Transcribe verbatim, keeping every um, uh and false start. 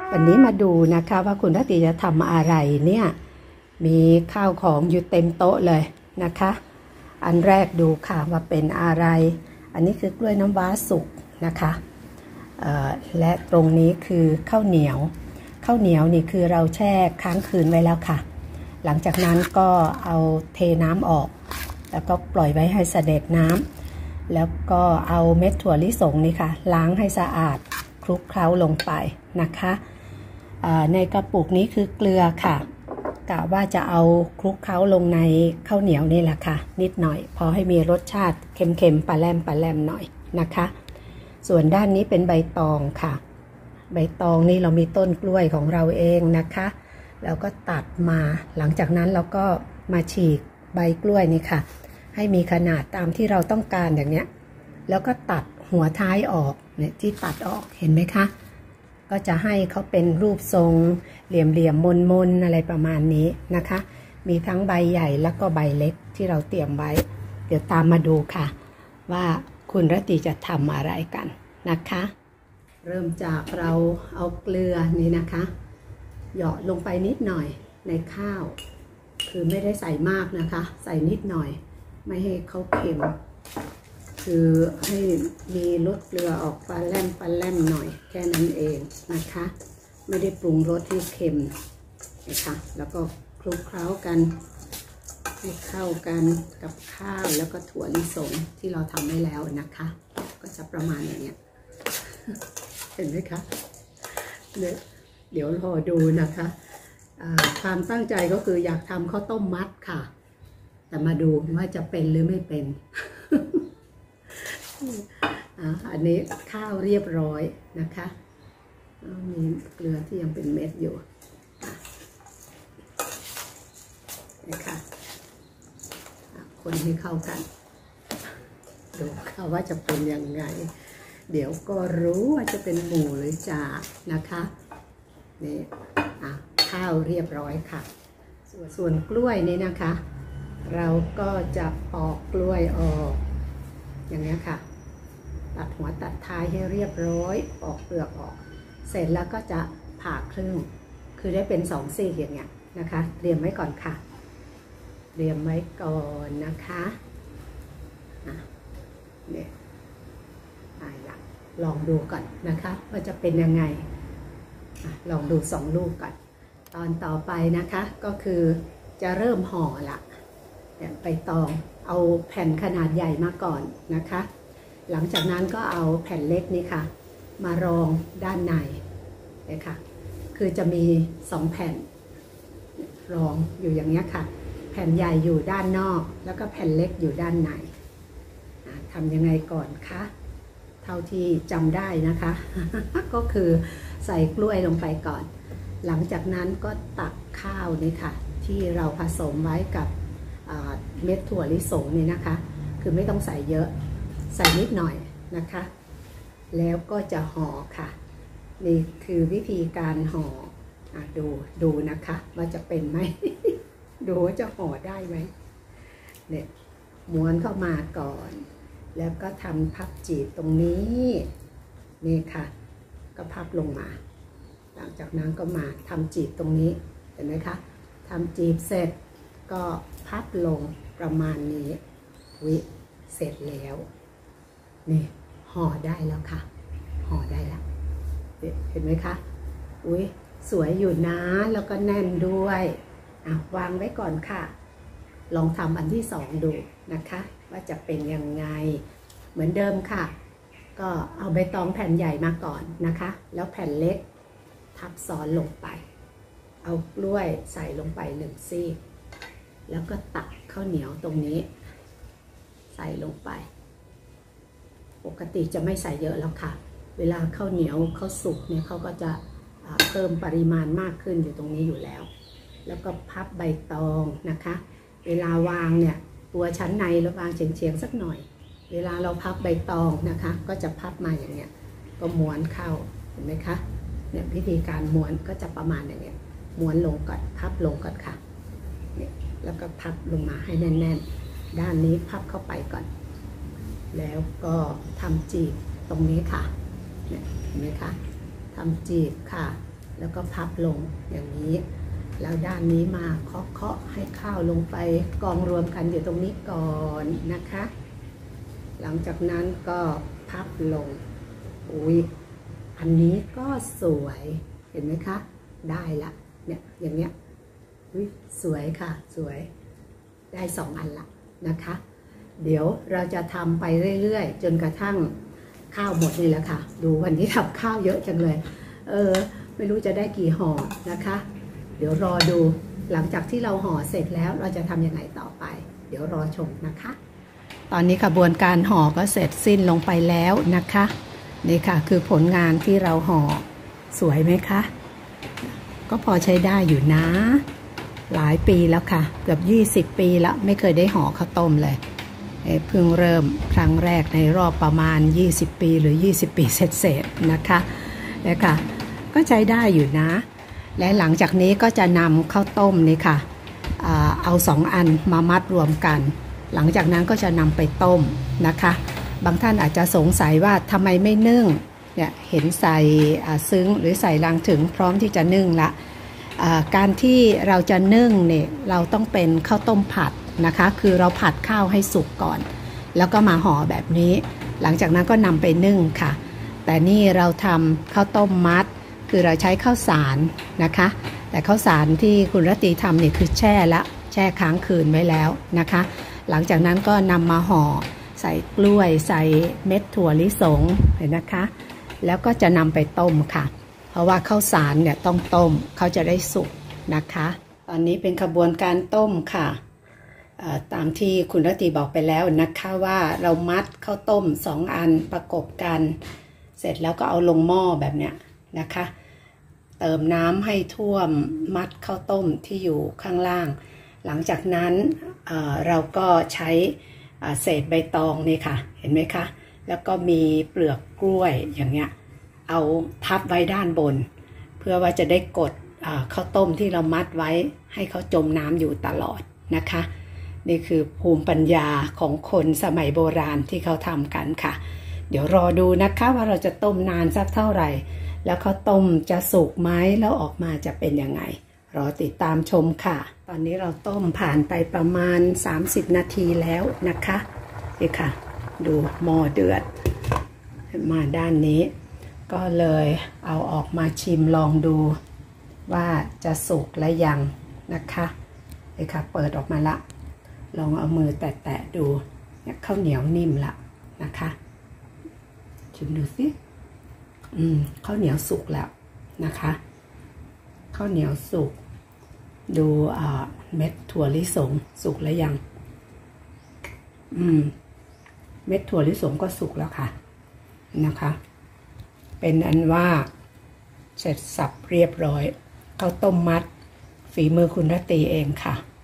วันนี้มาดูนะคะว่าคุณรัตติจะทำอะไรเนี่ยมีข้าวของอยู่เต็มโต๊ะเลยนะคะอันแรกดูค่ะว่าเป็นอะไรอันนี้คือกล้วยน้ำว้าสุกนะคะและตรงนี้คือข้าวเหนียวข้าวเหนียวนี่คือเราแช่ค้างคืนไว้แล้วค่ะหลังจากนั้นก็เอาเทน้ำออกแล้วก็ปล่อยไว้ให้เสด็จน้ำแล้วก็เอาเม็ดถั่วลิสงนี่ค่ะล้างให้สะอาดคลุกเคล้าลงไปนะคะในกระปุกนี้คือเกลือค่ะกะว่าจะเอาคลุกเคล้าลงในข้าวเหนียวนี่แหละค่ะนิดหน่อยพอให้มีรสชาติเค็มๆปลาแรมปลาแรมหน่อยนะคะส่วนด้านนี้เป็นใบตองค่ะใบตองนี่เรามีต้นกล้วยของเราเองนะคะแล้วก็ตัดมาหลังจากนั้นเราก็มาฉีกใบกล้วยนี่ค่ะให้มีขนาดตามที่เราต้องการอย่างเนี้ยแล้วก็ตัดหัวท้ายออกเนี่ยที่ตัดออกเห็นไหมคะก็จะให้เขาเป็นรูปทรงเหลี่ยมเหลี่ยมมนมนอะไรประมาณนี้นะคะมีทั้งใบใหญ่แล้วก็ใบเล็กที่เราเตรียมไว้เดี๋ยวตามมาดูค่ะว่าคุณรัตติจะทำอะไรกันนะคะเริ่มจากเราเอาเกลือนี่นะคะหยอดลงไปนิดหน่อยในข้าวคือไม่ได้ใส่มากนะคะใส่นิดหน่อยไม่ให้เขาเค็มคือให้มีรสเกลือออกปลาแรมปลาแรมหน่อยแค่นั้นเองนะคะไม่ได้ปรุงรสที่เค็มนะคะแล้วก็คลุกเคล้ากันให้เข้ากันกับข้าวแล้วก็ถั่วลิสงที่เราทำไว้แล้วนะคะก็จะประมาณอย่างเนี้ยเห็นไหมคะเนี่ยเดี๋ยวรอดูนะคะความตั้งใจก็คืออยากทำข้าวต้มมัดค่ะแต่มาดูว่าจะเป็นหรือไม่เป็น อันนี้ข้าวเรียบร้อยนะคะมีเกลือที่ยังเป็นเม็ดอยู่นะคะคนให้เข้ากันดูค่ะว่าจะเป็นยังไงเดี๋ยวก็รู้ว่าจะเป็นหมูหรือจ่านะคะนี่ข้าวเรียบร้อยค่ะส่วนส่วนกล้วยนี่นะคะเราก็จะปอกกล้วยออกอย่างนี้ค่ะตัดหัวตัดท้ายให้เรียบร้อยปอกเปลือกออกเสร็จแล้วก็จะผ่าครึ่งคือได้เป็นสองซี่อย่างเงี้ยนะคะเตรียมไว้ก่อนค่ะเตรียมไว้ก่อนนะคะอ่ะเนี่ยลองดูก่อนนะคะว่าจะเป็นยังไงลองดูสองลูกก่อนตอนต่อไปนะคะก็คือจะเริ่มห่อละเนี่ยใบตองเอาแผ่นขนาดใหญ่มาก่อนนะคะหลังจากนั้นก็เอาแผ่นเล็กนี่ค่ะมารองด้านในเลยค่ะคือจะมีสองแผ่นรองอยู่อย่างนี้ค่ะแผ่นใหญ่อยู่ด้านนอกแล้วก็แผ่นเล็กอยู่ด้านในทำยังไงก่อนคะเท่าที่จำได้นะคะ ก็คือใส่กล้วยลงไปก่อนหลังจากนั้นก็ตักข้าวนี่ค่ะที่เราผสมไว้กับเม็ดถั่วลิสงนี่นะคะคือไม่ต้องใส่เยอะใส่นิดหน่อยนะคะแล้วก็จะห่อค่ะนี่คือวิธีการห่ออ่ะดูดูนะคะว่าจะเป็นไหม ดูว่าจะห่อได้ไหมเนี่ยม้วนเข้ามาก่อนแล้วก็ทำพับจีบตรงนี้นี่ค่ะก็พับลงมาหลังจากนั้นก็มาทำจีบตรงนี้เห็นไหมคะทำจีบเสร็จก็พับลงประมาณนี้วิเสร็จแล้วนี่ห่อได้แล้วค่ะห่อได้แล้วเห็นไหมคะอุ้ยสวยอยู่นะแล้วก็แน่นด้วยอ่ะวางไว้ก่อนค่ะลองทำอันที่สองดูนะคะว่าจะเป็นยังไงเหมือนเดิมค่ะก็เอาใบตองแผ่นใหญ่มาก่อนนะคะแล้วแผ่นเล็กทับซ้อนลงไปเอากล้วยใส่ลงไปหนึ่งซี่แล้วก็ตักข้าวเหนียวตรงนี้ใส่ลงไปปกติจะไม่ใส่เยอะแล้วค่ะเวลาข้าวเหนียวเขาสุกเนี่ยเขาก็จะเพิ่มปริมาณมากขึ้นอยู่ตรงนี้อยู่แล้วแล้วก็พับใบตองนะคะเวลาวางเนี่ยตัวชั้นในเราวางเฉียงๆสักหน่อยเวลาเราพับใบตองนะคะก็จะพับมาอย่างเงี้ยก็ม้วนเข้าเห็นไหมคะเนี่ยวิธีการม้วนก็จะประมาณอย่างเงี้ยม้วนลงก่อนพับลงก่อนค่ะเนี่ยแล้วก็พับลงมาให้แน่นๆด้านนี้พับเข้าไปก่อนแล้วก็ทำจีบตรงนี้ค่ะเนี่ยเห็นไหมคะทำจีบค่ะแล้วก็พับลงอย่างนี้แล้วด้านนี้มาเคาะเคาะให้ข้าวลงไปกองรวมกันอยู่ตรงนี้ก่อนนะคะหลังจากนั้นก็พับลงอุ้ยอันนี้ก็สวยเห็นไหมคะได้ละเนี่ยอย่างเนี้ยอุ้ยสวยค่ะสวยได้สองอันละนะคะเดี๋ยวเราจะทำไปเรื่อยๆจนกระทั่งข้าวหมดนี่แหละค่ะดูวันนี้ทำข้าวเยอะจังเลยเออไม่รู้จะได้กี่ห่อนะคะเดี๋ยวรอดูหลังจากที่เราห่อเสร็จแล้วเราจะทำยังไงต่อไปเดี๋ยวรอชมนะคะตอนนี้กระบวนการห่อก็เสร็จสิ้นลงไปแล้วนะคะนี่ค่ะคือผลงานที่เราห่อสวยไหมคะก็พอใช้ได้อยู่นะหลายปีแล้วค่ะเกือบยี่สิบปีแล้วไม่เคยได้ห่อข้าวต้มเลยเพิ่งเริ่มครั้งแรกในรอบประมาณยี่สิบปีหรือยี่สิบปีเศษๆนะคะแล้วค่ะก็ใช้ได้อยู่นะและหลังจากนี้ก็จะนำข้าวต้มนี่ค่ะเอาสองอันมามัดรวมกันหลังจากนั้นก็จะนำไปต้มนะคะบางท่านอาจจะสงสัยว่าทำไมไม่นึ่งเนี่ยเห็นใส่ซึ้งหรือใส่รังถึงพร้อมที่จะนึ่งละการที่เราจะนึ่งเนี่ยเราต้องเป็นข้าวต้มผัดนะคะคือเราผัดข้าวให้สุกก่อนแล้วก็มาห่อแบบนี้หลังจากนั้นก็นำไปนึ่งค่ะแต่นี่เราทำข้าวต้มมัดคือเราใช้ข้าวสารนะคะแต่ข้าวสารที่คุณรตีทำเนี่ยคือแช่ละแช่ค้างคืนไว้แล้วนะคะหลังจากนั้นก็นำมาห่อใส่กล้วยใส่เม็ดถั่วลิสงเห็นนะคะแล้วก็จะนำไปต้มค่ะเพราะว่าข้าวสารเนี่ยต้องต้มเขาจะได้สุกนะคะตอนนี้เป็นขบวนการต้มค่ะตามที่คุณรตีบอกไปแล้วนะคะว่าเรามัดข้าวต้มสองอันประกบกันเสร็จแล้วก็เอาลงหม้อแบบเนี้ยนะคะเติมน้ำให้ท่วมมัดข้าวต้มที่อยู่ข้างล่างหลังจากนั้นเเราก็ใช้เศษใบตองนี่ค่ะเห็นไหมคะแล้วก็มีเปลือกกล้วยอย่างเงี้ยเอาทับไว้ด้านบนเพื่อว่าจะได้กดข้าวต้มที่เรามัดไว้ให้เขาจมน้ำอยู่ตลอดนะคะนี่คือภูมิปัญญาของคนสมัยโบราณที่เขาทำกันค่ะเดี๋ยวรอดูนะคะว่าเราจะต้มนานสักเท่าไหร่แล้วข้าวต้มจะสุกไหมแล้วออกมาจะเป็นยังไงรอติดตามชมค่ะตอนนี้เราต้มผ่านไปประมาณสามสิบนาทีแล้วนะคะนี่ค่ะดูหม้อเดือดมาด้านนี้ก็เลยเอาออกมาชิมลองดูว่าจะสุกและยังนะคะนี่ค่ะเปิดออกมาละลองเอามือแตะๆดูเนี่ยข้าวเหนียวนิ่มละนะคะชิมดูสิอืมข้าวเหนียวสุกแล้วนะคะข้าวเหนียวสุกดูเม็ดถั่วลิสงสุกแล้วยังอืมเม็ดถั่วลิสงก็สุกแล้วค่ะนะคะเป็นอันว่าเสร็จสับเรียบร้อยข้าวต้มมัดฝีมือคุณรตีเองค่ะ